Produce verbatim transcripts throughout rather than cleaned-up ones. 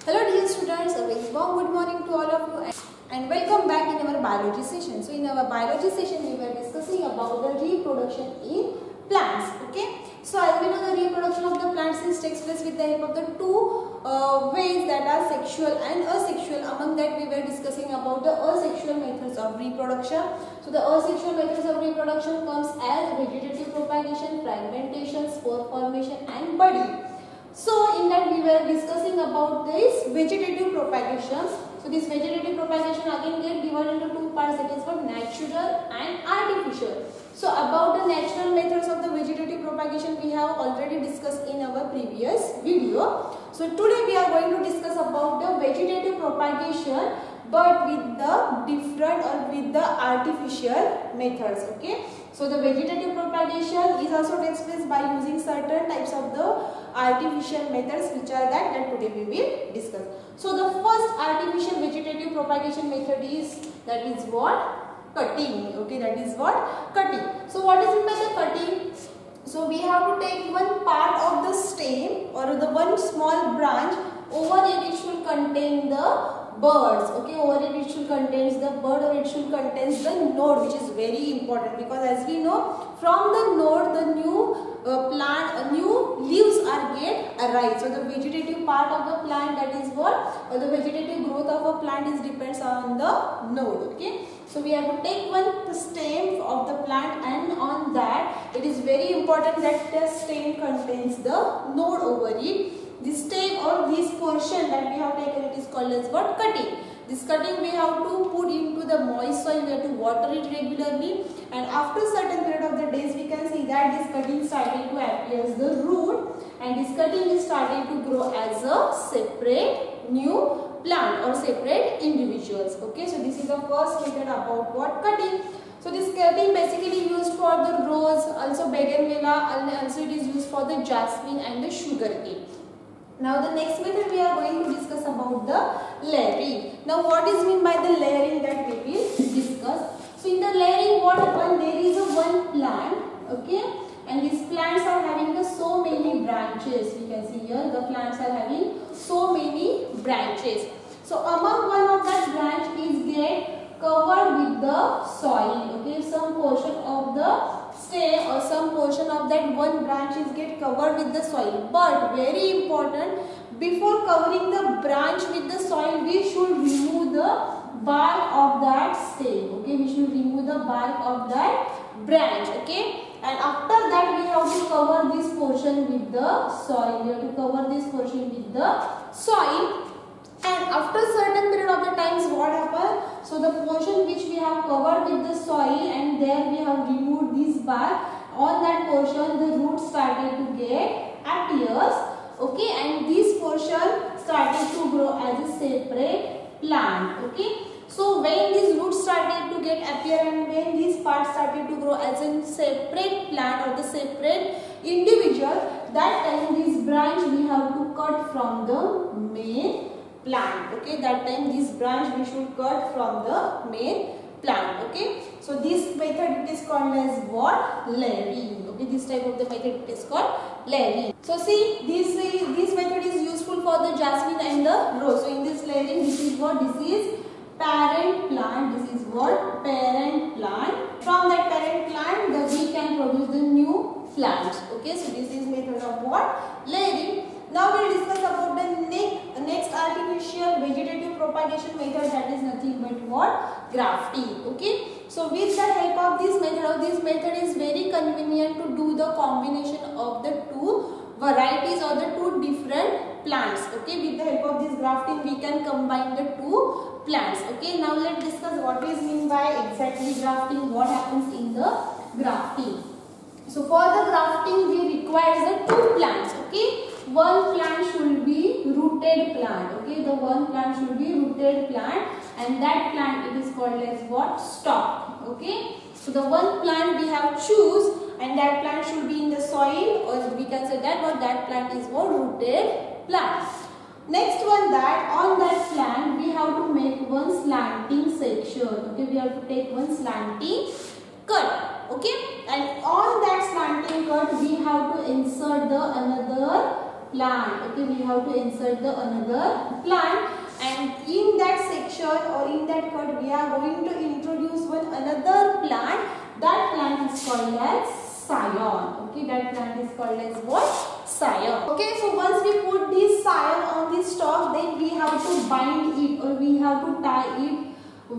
Hello dear students, a very warm good morning to all of you and welcome back in our biology session. So in our biology session we were discussing about the reproduction in plants. Okay. So as we know, the reproduction of the plants is takes place with the help of the two uh, ways that are sexual and asexual. Among that we were discussing about the asexual methods of reproduction. So the asexual methods of reproduction comes as vegetative propagation, fragmentation, spore formation and budding. So in that we were discussing about this vegetative propagation. So this vegetative propagation again get divided into two parts, that is for natural and artificial. So about the natural methods of the vegetative propagation we have already discussed in our previous video. So today we are going to discuss about the vegetative propagation but with the different or with the artificial methods. Okay. So the vegetative propagation is also takes place by using certain types of the artificial methods, which are that that today we will discuss. So the first artificial vegetative propagation method is that is what? Cutting. Okay, that is what? Cutting. So what is it by the cutting? So we have to take one part of the stem or the one small branch, over it it should contain the birds. Okay, over it it should contains the bud or it should contains the node, which is very important because as we know, from the node the new uh, plant, uh, new leaves are get arise. So the vegetative part of the plant, that is what uh, the vegetative growth of a plant is depends on the node. Okay, so we have to take one stem of the plant and on that it is very important that the stem contains the node over it. This stem or this portion that we have taken, it is called as what? Cutting. This cutting we have to put into the moist soil, we have to water it regularly, and after certain period of the days we can see that this cutting started to appear as the root and this cutting is starting to grow as a separate new plant or separate individuals. Okay, so this is the first method about what? Cutting. So this cutting basically used for the rose, also bougainvillea, and also it is used for the jasmine and the sugarcane. Now the next method we are going to discuss about the layering. Now what is mean by the layering that we will discuss. So in the layering what happens, there is a one plant, okay, and these plants are having the so many branches. We can see here the plants are having so many branches. So among one of that branch is get covered with the soil. Okay, some portion of the stem or some portion of that one branch is get covered with the soil. But very important, before covering the branch with the soil, we should remove the bark of that stem. Okay, we should remove the bark of that branch. Okay, and after that we have to cover this portion with the soil. We have to cover this portion with the soil. And after certain period of the times what happens? So the portion which we have covered with the soil and there we have removed this bark, on that portion the root started to get appears. Okay, and this portion started to grow as a separate plant. Okay, so when this root started to get appear and when this part started to grow as a separate plant or the separate individual, that time this branch we have to cut from the main plant. Okay, that time this branch we should cut from the main plant. Okay, so this method it is called as what? Layering. Okay, this type of the method it is called layering. So see, this is, this method is useful for the jasmine and the rose. So in this layering, this is what? This is parent plant. This is what? Parent plant. From that parent plant the we can produce the new plants. Okay, so this is method of what? Layering. Now we will discuss about the next, next artificial vegetative propagation method, that is nothing but what? Grafting. Okay. So with the help of this method, or this method is very convenient to do the combination of the two varieties or the two different plants. Okay. With the help of this grafting we can combine the two plants. Okay. Now let's discuss what is mean by exactly grafting, what happens in the grafting. So for the grafting we require the two plants. Okay. One plant should be rooted plant. Okay, the one plant should be rooted plant and that plant it is called as what? Stock. Okay, so the one plant we have choose and that plant should be in the soil, or we can say that what that plant is what? Rooted plant. Next one, that on that plant we have to make one slanting section. Okay, we have to take one slanting cut. Okay, and on that slanting cut we have to insert the another plant. Okay, we have to insert the another plant, and in that section or in that cut we are going to introduce one another plant. That plant is called as scion. Okay, that plant is called as what? Scion. Okay, so once we put this scion on this stalk, then we have to bind it, or we have to tie it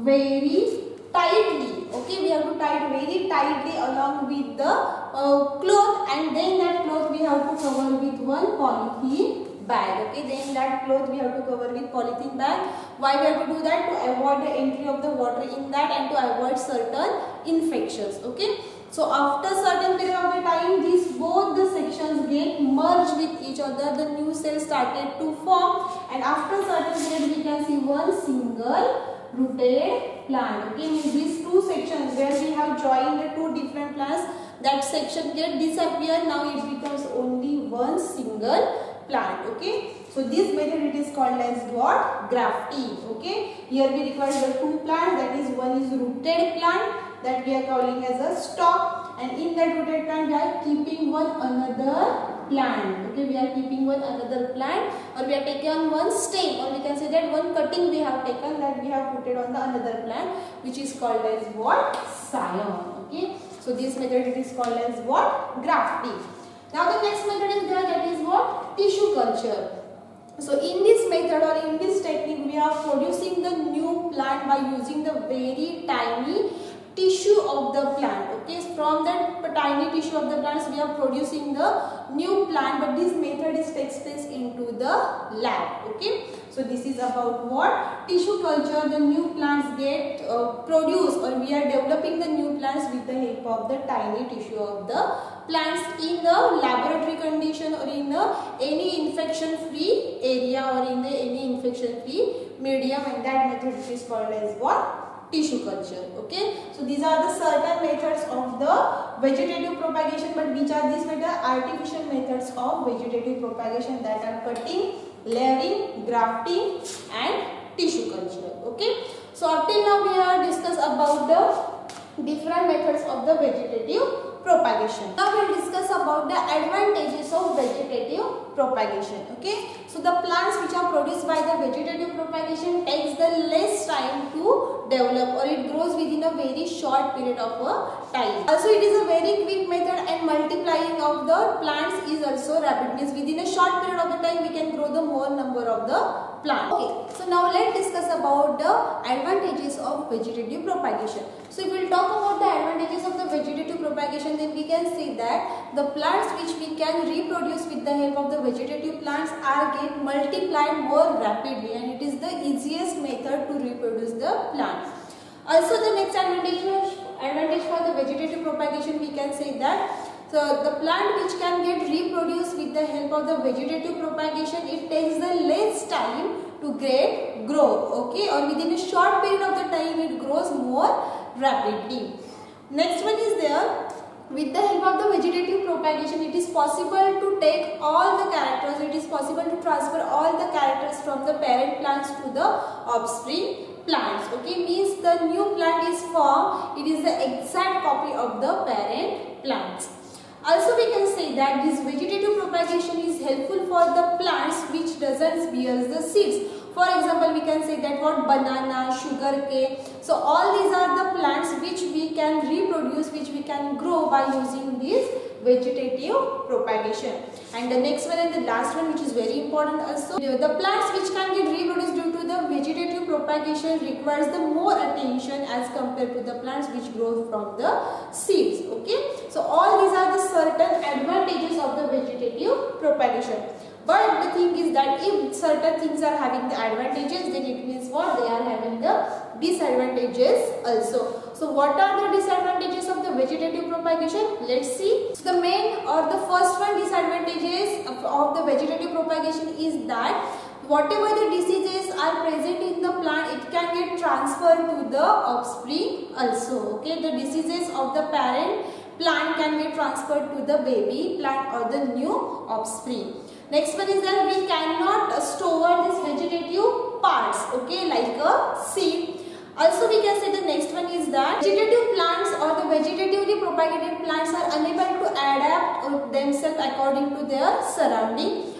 very tightly. Okay, we have to tie it very tightly along with the uh, cloth, and then that cloth we have to cover with one polythene bag. Okay, then that cloth we have to cover with polythene bag. Why we have to do that? To avoid the entry of the water in that and to avoid certain infections. Okay, so after certain period of the time, these both the sections get merged with each other. The new cells started to form, and after certain period we can see one single rooted plant. Okay, means these two sections where we have joined the two different plants, that section get disappear. Now it becomes only one single plant. Okay, so this method it is called as what? Grafting. Okay, here we require the two plants, that is one is rooted plant that we are calling as a stalk, and in that rooted plant we are keeping one another plant. Okay, we are keeping one another plant, or we are taking one stem, or we can say that one cutting we have taken, that we have put it on the another plant, which is called as what? Scion. Okay, so this method it is called as what? Grafting. Now the next method is there, that is what? Tissue culture. So in this method or in this technique, we are producing the new plant by using the very tiny tissue of the plant. Okay, from that tiny tissue of the plants we are producing the new plant, but this method is takes place into the lab. Okay, so this is about what? Tissue culture. The new plants get uh, produced, or we are developing the new plants with the help of the tiny tissue of the plants in the laboratory condition, or in the any infection free area, or in the any infection free medium, and that method is called as what? Tissue culture. Okay, so these are the certain methods of the vegetative propagation, but which are these methods? Artificial methods of vegetative propagation, that are cutting, layering, grafting and tissue culture. Okay, so up till now we have discussed about the different methods of the vegetative propagation. Now we will discuss about the advantages of vegetative propagation. Okay, so the plants which are produced by the vegetative propagation takes the less time to develop, or it grows within a very short period of a time. Also it is a very quick method, and multiplying of the plants is also rapid, means within a short period of the time we can grow the more number of the plant. Okay, so now let's discuss about the advantages of vegetative propagation. So if we will talk about the advantages of the vegetative propagation, then we can say that the plants which we can reproduce with the help of the vegetative plants are get multiplied more rapidly, and it is the easiest method to reproduce the plant. Also the next advantage, advantage for the vegetative propagation, we can say that so the plant which can get reproduced with the help of the vegetative propagation, it takes the less time to get grow. Okay, or within a short period of the time it grows more rapidly. Next one is there, with the help of the vegetative propagation, it is possible to take all the characters, it is possible to transfer all the characters from the parent plants to the offspring plants. Okay, means the new plant is formed, it is the exact copy of the parent plants. Also we can say that this vegetative propagation is helpful for the plants which doesn't bear the seeds. For example, we can say that what? Banana, sugar cane. So all these are the plants which we can reproduce, which we can grow by using this vegetative propagation. And the next one and the last one, which is very important also, the plants which can get reproduced due to the vegetative propagation requires the more attention as compared to the plants which grow from the seeds. Okay, so all these are the certain advantages of the vegetative propagation. But the thing is that if certain things are having the advantages, then it means what? They are having the disadvantages also. So what are the disadvantages of the vegetative propagation? Let's see. So the main or the first one disadvantages of, of the vegetative propagation is that whatever the diseases are present in the plant, it can get transferred to the offspring also. Okay, the diseases of the parent plant can get transferred to the baby plant or the new offspring. Next one is that we cannot store this vegetative parts, okay, like a seed. Also we can say the next one is that vegetative plants or the vegetatively propagated plants are unable to adapt themselves according to their surrounding,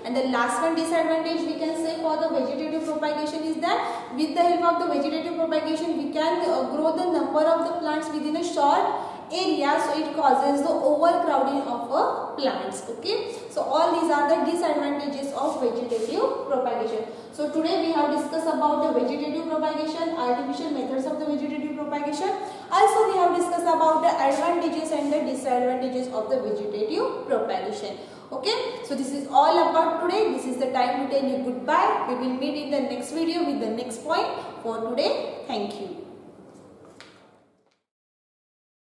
And the last one disadvantage we can say for the vegetative propagation is that with the help of the vegetative propagation we can uh, grow the number of the plants within a short area, so it causes the overcrowding of uh, plants. Okay, so all these are the disadvantages of vegetative propagation. So today we have discussed about the vegetative propagation, artificial methods of the vegetative propagation. Also we have discussed about the advantages and the disadvantages of the vegetative propagation. Okay, so this is all about today. This is the time to tell you goodbye. We will meet in the next video with the next point for today. Thank you.